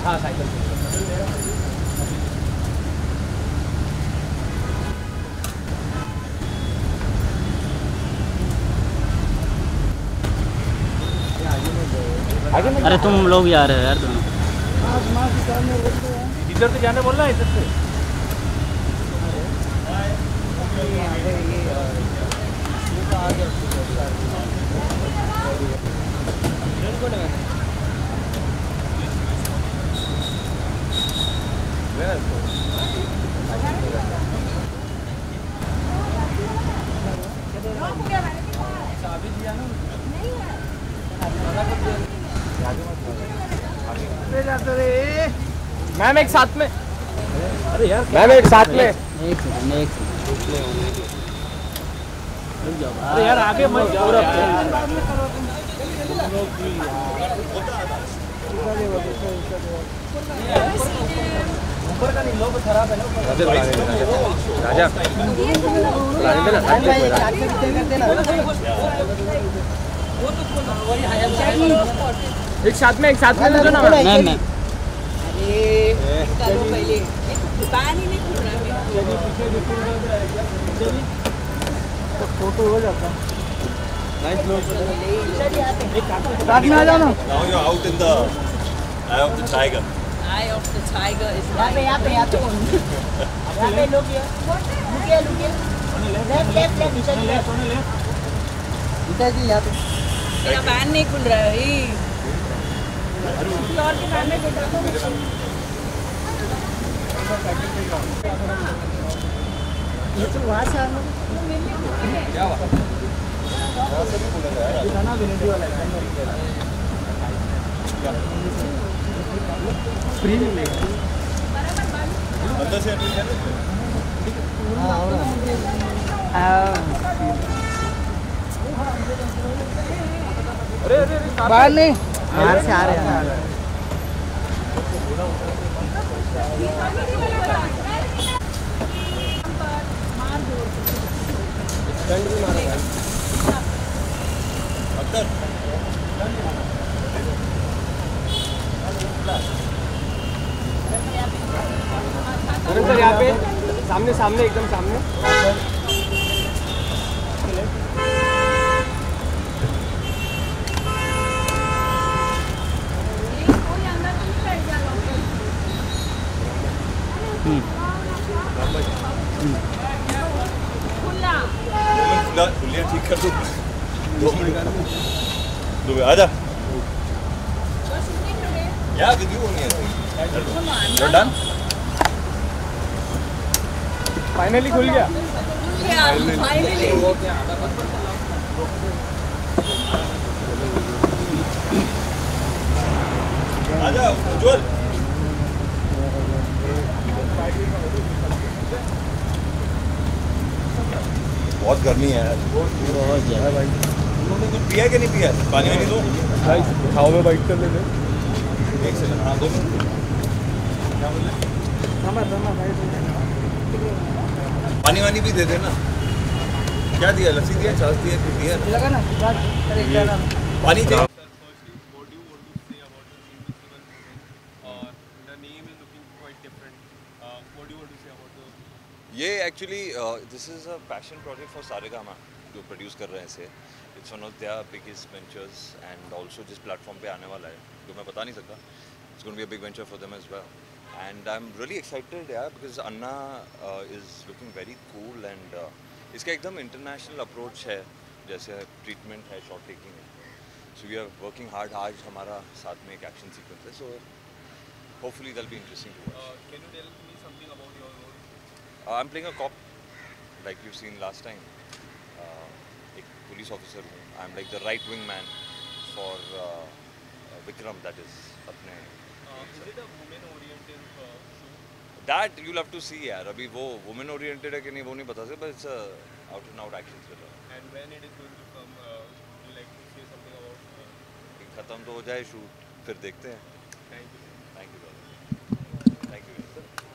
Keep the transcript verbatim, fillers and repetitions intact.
हाँ साइकिल अरे तुम लोग जा रहे हो यार दोनों। इधर से जाने बोल रहा है इधर से। मैम एक साथ में। अरे यार मैम एक साथ में। एक सेकंड एक सेकंड। अरे यार आगे मत जाओ। ऊपर का नहीं लोग खराब है ना। राजा एक साथ में एक साथ में दो ना मैम मैम पानी नहीं खुल रहा है। फोटो हो जाता है। साथ में आ जाओ ना। Now you're out in the eye of the tiger. Eye of the tiger is यहाँ पे यहाँ पे यहाँ पे यहाँ पे लोग ये लुकिए लुकिए लेफ्ट लेफ्ट लेफ्ट निशान लेफ्ट निशान जी यहाँ पे मेरा बैन नहीं खुल रहा है ही और के बैन में बैठा तो ये तो वहाँ से आना क्या हुआ दिखाना विनेटी वाला है फ्री मिलेगा अंदर से एंट्री करना हाँ हो रहा है। अरे अरे बाहर नहीं बाहर से आ रहे हैं। अंदर सर यहाँ पे सामने सामने एकदम सामने खुला खुलिया ठीक कर दो दो मिनट दो आजा या वीडियो नहीं है you're done फाइनली खुल गया। फाइनली आजा उज्जवल बहुत गर्मी है बहुत ज़्यादा भाई तुमने कुछ पिया कि नहीं पिया पानी वानी दो भाई खाओ में बाइक कर लेते एक सेकंड हाँ दो मिनट क्या बोल रहे पानी वानी भी दे देना क्या दिया लस्सी दिया छाछ दिया कुछ दिया लगा ना पानी चाहिए ये actually this is a passion project for Saregama जो प्रोड्यूस कर रहे हैं इसे it's one of their biggest ventures and also जिस प्लेटफॉर्म पे आने वाला है जो मैं बता नहीं सकता it's going to be a big venture for them as well and I am really excited यार because Anna is looking very cool and इसका एकदम इंटरनेशनल अप्रोच है जैसे ट्रीटमेंट है शॉट टेकिंग है so we are working hard आज हमारा साथ में एक एक्शन सीक्वेंस है so hopefully that will be interesting to watch can you tell me something about your role I am playing a cop like you seen last time एक police officer हूँ I am like the right wing man for Vikram that is अपने that you love to see यार अभी वो women oriented है कि नहीं वो नहीं बता सकते but it's out and out action thriller and when it is going to come you like to say something about खत्म तो हो जाए शूट फिर देखते हैं thank you thank you thank you